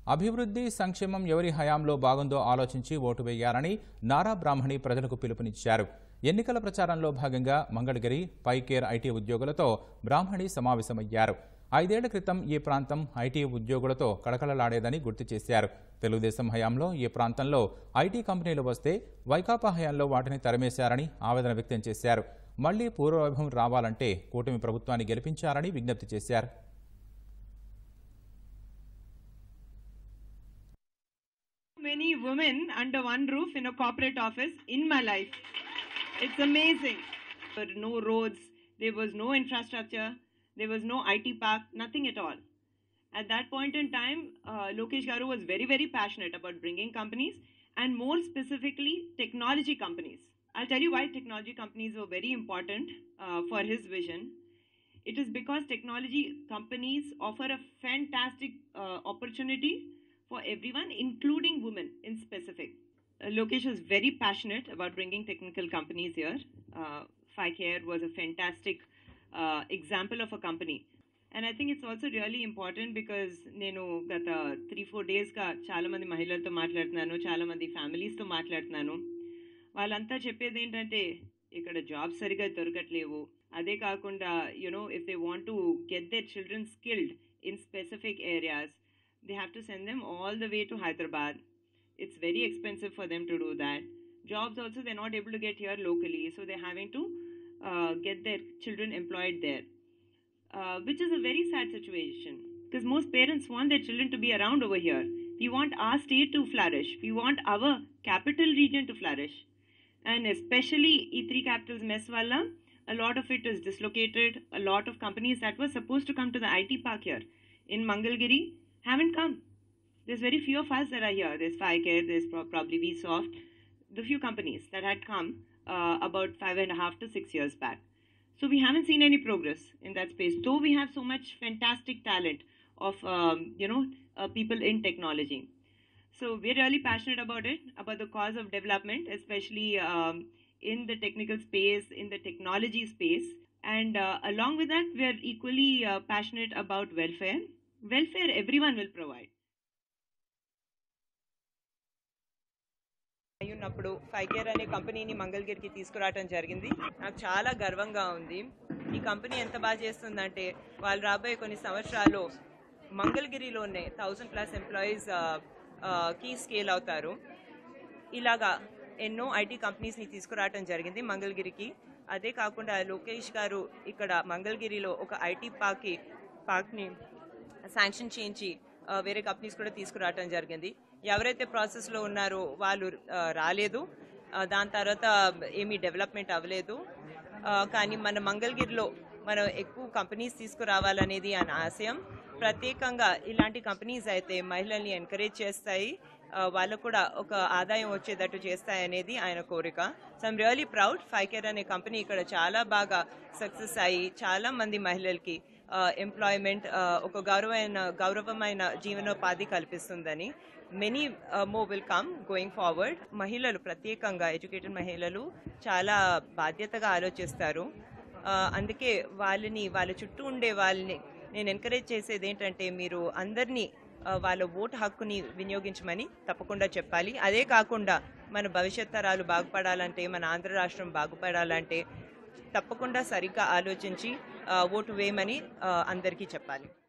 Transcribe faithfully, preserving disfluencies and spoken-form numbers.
అభివృద్ధి సంక్షేమం ఎవరి హయాంలో బాగుందో ఆలోచించి ఓటు వేయాలని నారా బ్రాహ్మణి ప్రజలకు పిలుపునిచ్చారు. ఎన్నికల ప్రచారంలో భాగంగా మంగళగిరి పైకేర్ ఐటీ ఉద్యోగులతో బ్రాహ్మణి సమావేశమయ్యారు. ఐదేళ్ల క్రితం ఈ ప్రాంతం ఐటీ ఉద్యోగులతో కళకళలాడేదని గుర్తు చేశారు. తెలుగుదేశం హయాంలో ఈ ప్రాంతంలో ఐటీ కంపెనీలు వస్తే వైకాపా హయాంలో వాటిని తరిమేశారని ఆవేదన వ్యక్తం చేశారు. మళ్లీ పూర్వవైభవం రావాలంటే కూటమి ప్రభుత్వాన్ని గెలిపించాలని విజ్ఞప్తి చేశారు. Many women under one roof in a corporate office in my life. It's amazing. There were no roads, there was no infrastructure, there was no I T park, nothing at all. At that point in time, uh, Lokesh Garu was very, very passionate about bringing companies, and more specifically, technology companies. I'll tell you why technology companies were very important uh, for his vision. It is because technology companies offer a fantastic uh, opportunity for everyone, including women in specific. Uh, Lokesh was very passionate about bringing technical companies here. Uh, Ficare was a fantastic uh, example of a company. And I think it's also really important because nenu gata three four days ka chaala mandi mahilalto maatladutunnanu, chaala mandi families tho maatladutunnanu. Vallanta cheppedi entante ikkada jobs sariga dorukatlevu. Ade kaakunda, you know, if they want to get their children skilled in specific areas, they have to send them all the way to Hyderabad. It's very expensive for them to do that. Jobs also they're not able to get here locally, so they're having to uh, get their children employed there, uh, which is a very sad situation because most parents want their children to be around over here. We want our state to flourish. We want our capital region to flourish, and especially E three capitals mess walla, a lot of it is dislocated. A lot of companies that were supposed to come to the I T park here in Mangalgiri haven't come. There's very few of us that are here. There's Ficare, there's pro probably Vsoft, the few companies that had come uh, about five and a half to six years back. So we haven't seen any progress in that space, though we have so much fantastic talent of, um, you know, uh, people in technology. So we're really passionate about it, about the cause of development, especially um, in the technical space, in the technology space. And uh, along with that, we're equally uh, passionate about welfare. Welfare everyone will provide. అయ్యున్నప్పుడు ఫైకేర్ అనే కంపెనీని మంగళగిరికి తీసుకురావడం జరిగింది. నాకు చాలా గర్వంగా ఉంది. ఈ company ఎంత బాగా చేస్తుందంటే వాళ్ళు రాబోయే కొన్ని సంవత్సరాల్లో మంగళగిరిలోనే థౌజండ్ ప్లస్ ఎంప్లాయీస్ కి స్కేల్ అవుతారు. ఇలాగా ఎన్నో ఐటీ కంపెనీస్ని తీసుకురావడం జరిగింది మంగళగిరికి. అదే కాకుండా లోకేష్ గారు ఇక్కడ మంగళగిరిలో ఒక ఐటీ పార్క్కి పార్క్ని శాంక్షన్ చేయించి వేరే కంపెనీస్ కూడా తీసుకురావడం జరిగింది. ఎవరైతే ప్రాసెస్లో ఉన్నారో వాళ్ళు రాలేదు, దాని తర్వాత ఏమీ డెవలప్మెంట్ అవ్వలేదు. కానీ మన మంగళగిరిలో మనం ఎక్కువ కంపెనీస్ తీసుకురావాలనేది ఆయన ఆశయం. ప్రత్యేకంగా ఇలాంటి కంపెనీస్ అయితే మహిళల్ని ఎంకరేజ్ చేస్తాయి, వాళ్ళకు కూడా ఒక ఆదాయం వచ్చేటట్టు చేస్తాయి అనేది ఆయన కోరిక. So I'm really proud. Phicare అనే కంపెనీ ఇక్కడ చాలా బాగా సక్సెస్ అయ్యి చాలా మంది మహిళలకి ఎంప్లాయ్మెంట్, ఒక గౌరవమైన గౌరవమైన జీవనోపాధి కల్పిస్తుందని. Many more will come going forward. మహిళలు ప్రత్యేకంగా ఎడ్యుకేటెడ్ మహిళలు చాలా బాధ్యతగా ఆలోచిస్తారు. అందుకే వాళ్ళని వాళ్ళ చుట్టూ ఉండే వాళ్ళని నేను ఎంకరేజ్ చేసేది ఏంటంటే మీరు అందరినీ వాళ్ళ ఓటు హక్కుని వినియోగించమని తప్పకుండా చెప్పాలి. అదే కాకుండా మన భవిష్యత్ తరాలు బాగుపడాలంటే, మన ఆంధ్ర రాష్ట్రం బాగుపడాలంటే తప్పకుండా సరిగ్గా ఆలోచించి ఓటు వేయమని అందరికీ చెప్పాలి.